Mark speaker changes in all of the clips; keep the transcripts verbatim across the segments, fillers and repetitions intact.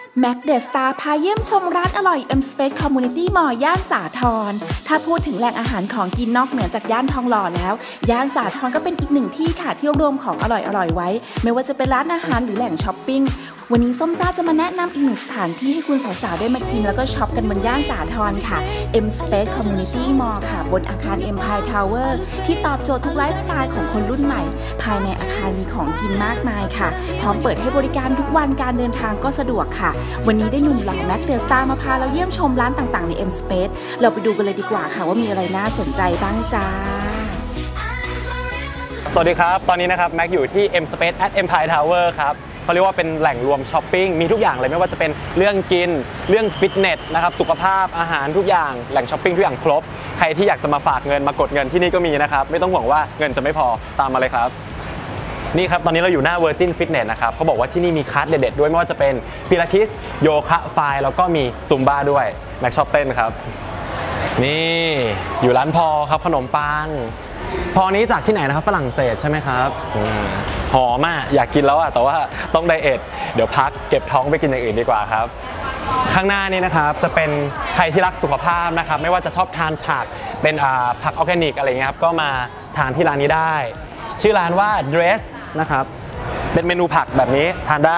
Speaker 1: แม็กเดอะสตาร์พาเยี่ยมชมร้านอร่อย เอ็ม Space Community Mall ย่านสาทรถ้าพูดถึงแหล่งอาหารของกินนอกเหนือจากย่านทองหล่อแล้วย่านสาทรก็เป็นอีกหนึ่งที่ค่ะที่รวบรวมของอร่อยๆไว้ไม่ว่าจะเป็นร้านอาหารหรือแหล่งช้อปปิ้งวันนี้ส้มซ่าจะมาแนะนำอีกหนึ่งสถานที่ให้คุณสาวๆได้มากินแล้วก็ช็อปกันบนย่านสาทรค่ะ เอ็ม Space Community Mall ค่ะบนอาคาร Empire Tower ที่ตอบโจทย์ทุกไลฟ์สไตล์ของคนรุ่นใหม่ภายในอาคารมีของกินมากมายค่ะพร้อมเปิดให้บริการทุกวันการเดินทางก็สะดวกค่ะวันนี้ได้หนุ่มหล่อแม็กเดอะสตาร์มาพาเราเยี่ยมชมร้านต่างๆใน เอ็ม Space เราไปดูกันเลยดีกว่าค่ะว่ามีอะไรน่าสนใจบ้างจ้า
Speaker 2: สวัสดีครับตอนนี้นะครับแม็กอยู่ที่ เอ็ม Space at Empire Tower ครับเขาเรียกว่าเป็นแหล่งรวมช้อปปิ้งมีทุกอย่างเลยไม่ว่าจะเป็นเรื่องกินเรื่องฟิตเนสนะครับสุขภาพอาหารทุกอย่างแหล่งช้อปปิ้งทุกอย่างครบใครที่อยากจะมาฝากเงินมากดเงินที่นี่ก็มีนะครับไม่ต้องห่วงว่าเงินจะไม่พอตามมาเลยครับนี่ครับตอนนี้เราอยู่หน้า Virgin Fitness นะครับเขาบอกว่าที่นี่มีคลาสเด็ดๆด้วยไม่ว่าจะเป็นพิลาทิสโยคะไฟแล้วก็มีซุมบ้าด้วยแม็กชอบเต้นครับนี่อยู่ร้านพอครับขนมปังพอนี้จากที่ไหนนะครับฝรั่งเศสใช่ไหมครับหอมอ่ะอยากกินแล้วอ่ะแต่ว่าต้องไดเอทเดี๋ยวพักเก็บท้องไปกินอย่างอื่นดีกว่าครับข้างหน้านี้นะครับจะเป็นใครที่รักสุขภาพนะครับไม่ว่าจะชอบทานผักเป็นผักออร์แกนิกอะไรเงี้ยครับก็มาทานที่ร้านนี้ได้ชื่อร้านว่า Dress นะครับเป็นเมนูผักแบบนี้ทานได้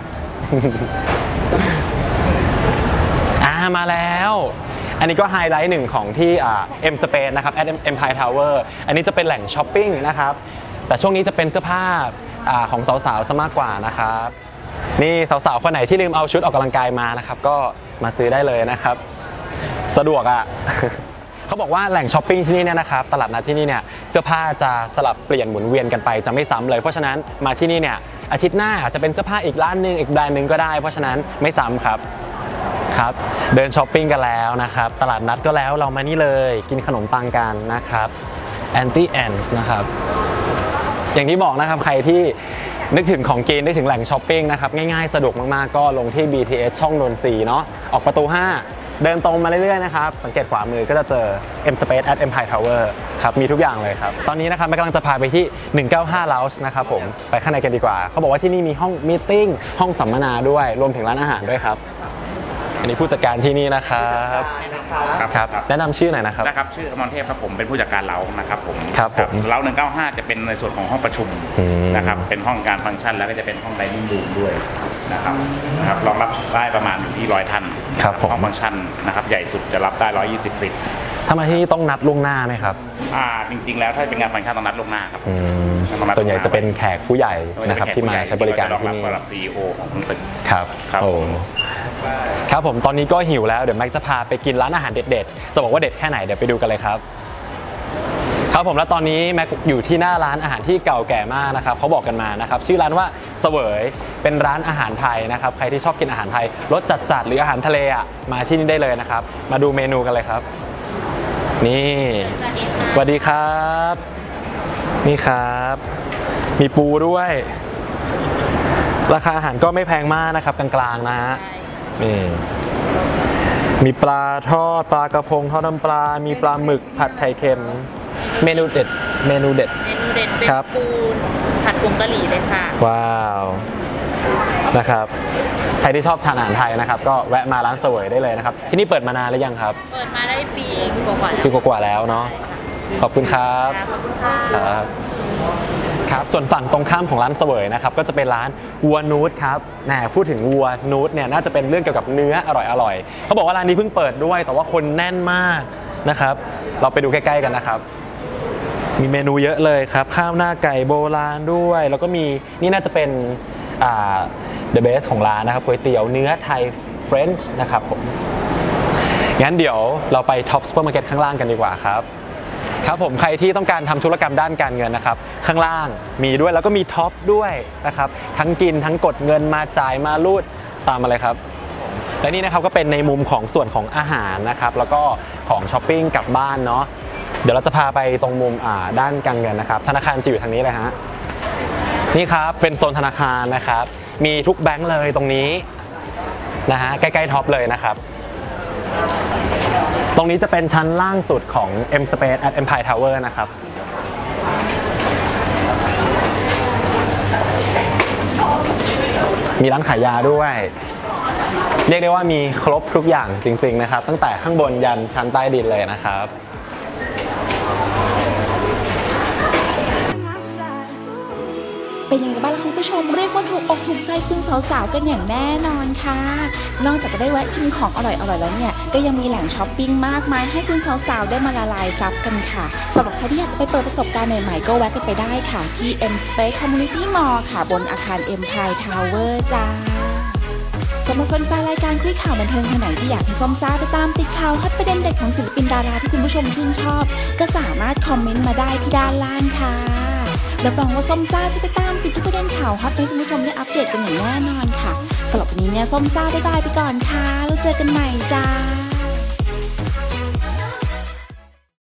Speaker 2: อ่ามาแล้วอันนี้ก็ไฮไลท์หนึ่งของที่อ่า เอ็ม Space นะครับ at Empire Tower อันนี้จะเป็นแหล่งช้อปปิ้งนะครับแต่ช่วงนี้จะเป็นเสื้อผ้าอ่าของสาวๆซะมากกว่านะครับนี่สาวๆคนไหนที่ลืมเอาชุดออกกำลังกายมานะครับก็มาซื้อได้เลยนะครับสะดวกอ่ะ เขาบอกว่าแหล่งช้อปปิ้งที่นี่เนี่ยนะครับตลาดนัดที่นี่เนี่ยเสื้อผ้าจะสลับเปลี่ยนหมุนเวียนกันไปจะไม่ซ้ำเลยเพราะฉะนั้นมาที่นี่เนี่ยอาทิตย์หน้าอาจจะเป็นเสื้อผ้าอีกร้านนึงอีกแบรนด์นึงก็ได้เพราะฉะนั้นไม่ซ้ำครับครับเดินช้อปปิ้งกันแล้วนะครับตลาดนัดก็แล้วเรามานี่เลยกินขนมปังกันนะครับ Anti Ants นะครับอย่างที่บอกนะครับใครที่นึกถึงของกินนึกถึงแหล่งช้อปปิ้งนะครับง่ายๆสะดวกมากๆก็ลงที่ บี ที เอส ช่องนนทรีเนาะออกประตูห้าเดินตรงมาเรื่อยๆนะครับสังเกตขวามือก็จะเจอ เอ็ม Space at Empire Tower ครับมีทุกอย่างเลยครับตอนนี้นะครับแม่กำลังจะพาไปที่หนึ่งเก้าห้า Lounge นะครับผมไปข้างในกันดีกว่าเขาบอกว่าที่นี่มีห้องมีตติ้งห้องสัมมนาด้วยรวมถึงร้านอาหารด้วยครับอันนี้ผู้จัดการที่นี่นะครับครับแนะนำชื่อหน่อยนะครับ
Speaker 3: นะครับชื่ออมรเทพครับผมเป็นผู้จัดการเล้านะครับผม
Speaker 2: ครับผม
Speaker 3: เล้าหนึ่งเก้าห้าจะเป็นในส่วนของห้องประชุมนะครับเป็นห้องการฟังก์ชันแล้วก็จะเป็นห้องไดนิ่งรูมด้วยนะครับนะครับรองรับได้ประมาณอยู่ที่ร้อยท่าน
Speaker 2: ครับผม
Speaker 3: ห้องฟังก์ชันนะครับใหญ่สุดจะรับได้ร้อยยี่สิบสิบ
Speaker 2: ถ้ามาที่นี่ต้องนัดล่วงหน้าไหมครับ
Speaker 3: อ่าจริงๆแล้วถ้าเป็นงานฟังก์ชันต้องนัดล่วงหน้าครับ
Speaker 2: ส่วนใหญ่จะเป็นแขกผู้ใหญ่นะครับที่มาใช้บริการที่นี่
Speaker 3: สำหรับ ซี อี โอ ของตึก
Speaker 2: ครับครับผมครับผมตอนนี้ก็หิวแล้วเดี๋ยวแม็กจะพาไปกินร้านอาหารเด็ดๆจะบอกว่าเด็ดแค่ไหนเดี๋ยวไปดูกันเลยครับครับผมแล้วตอนนี้แม็กอยู่ที่หน้าร้านอาหารที่เก่าแก่มากนะครับเขาบอกกันมานะครับชื่อร้านว่าเสวยเป็นร้านอาหารไทยนะครับใครที่ชอบกินอาหารไทยรสจัดๆหรืออาหารทะเลอ่ะมาที่นี่ได้เลยนะครับมาดูเมนูกันเลยครับนี่สวัสดีครับนี่ครับมีปูด้วยราคาอาหารก็ไม่แพงมากนะครับกลางๆนะฮะนี่มีปลาทอดปลากระพงทอดน้ำปลามีปลาหมึกผัดไข่เค็มเมนูเด็ดเมนูเด็ด
Speaker 4: เมนูเด็ดเป็นปูผัดผงกะหรี่เลยค่ะ
Speaker 2: ว้าวนะครับใครที่ชอบทานอาหารไทยนะครับก็แวะมาร้านเสวยได้เลยนะครับที่นี่เปิดมานานหรือยังครับ
Speaker 4: เปิดมาได้ปีกว่าๆ
Speaker 2: ปีกว่าๆแล้วเนาะขอบคุณครับ
Speaker 4: ขอบคุณค่ะ
Speaker 2: ครับส่วนฝั่งตรงข้ามของร้านเสวยนะครับก็จะเป็นร้านวัวนูดครับแหมพูดถึงวัวนูดเนี่ยน่าจะเป็นเรื่องเกี่ยวกับเนื้ออร่อยๆเขาบอกว่าร้านนี้เพิ่งเปิดด้วยแต่ว่าคนแน่นมากนะครับเราไปดูใกล้ๆกันนะครับมีเมนูเยอะเลยครับข้าวหน้าไก่โบราณด้วยแล้วก็มีนี่น่าจะเป็นอ่า the best ของร้านนะครับก๋วยเตี๋ยวเนื้อไทยเฟรนช์นะครับผมงั้นเดี๋ยวเราไปท็อปซูเปอร์มาร์เก็ตข้างล่างกันดีกว่าครับครับผมใครที่ต้องการทำธุรกรรมด้านการเงินนะครับข้างล่างมีด้วยแล้วก็มีท็อปด้วยนะครับทั้งกินทั้งกดเงินมาจ่ายมารูดตามมาเลยครับและนี่นะครับก็เป็นในมุมของส่วนของอาหารนะครับแล้วก็ของช้อปปิ้งกลับบ้านเนาะเดี๋ยวเราจะพาไปตรงมุมอ่าด้านการเงินนะครับธนาคารจะอยู่ทางนี้เลยฮะนี่ครับเป็นโซนธนาคารนะครับมีทุกแบงก์เลยตรงนี้นะฮะใกล้ๆท็อปเลยนะครับตรงนี้จะเป็นชั้นล่างสุดของ เอ็ม Space at Empire Tower นะครับมีร้านขายยาด้วยเรียกได้ว่ามีครบทุกอย่างจริงๆนะครับตั้งแต่ข้างบนยันชั้นใต้ดินเลยนะครับ
Speaker 1: เป็นยังไงบ้างล่ะคุณผู้ชมเรียกว่าถูกอกถูกใจคุณสาวๆกันอย่างแน่นอนค่ะนอกจากจะได้แวะชิมของอร่อยๆแล้วเนี่ยก็ยังมีแหล่งช้อปปิ้งมากมายให้คุณสาวๆได้มาละลายซับกันค่ะสำหรับใครที่อยากจะไปเปิดประสบการณ์ใหม่ๆก็แวะกันไปได้ค่ะที่ M Space Community Mall ค่ะบนอาคาร Empire Tower จ้าสำหรับแฟนๆรายการคุยข่าวบันเทิงคนไหนที่อยากให้ส้มซ่าไปตามติดข่าวฮอตประเด็นเด็ดของศิลปินดาราที่คุณผู้ชมชื่นชอบก็สามารถคอมเมนต์มาได้ที่ด้านล่างค่ะรับรองว่าส้มซ่าจะไปตามติดทุกประเด็นข่าวฮอตให้คุณผู้ชมได้อัปเดตกันอย่างแน่นอนค่ะสำหรับวันนี้เนี่ยส้มซ่าบ๊ายบายไปก่อนค่ะแล้วเจอกันใหม่จ้า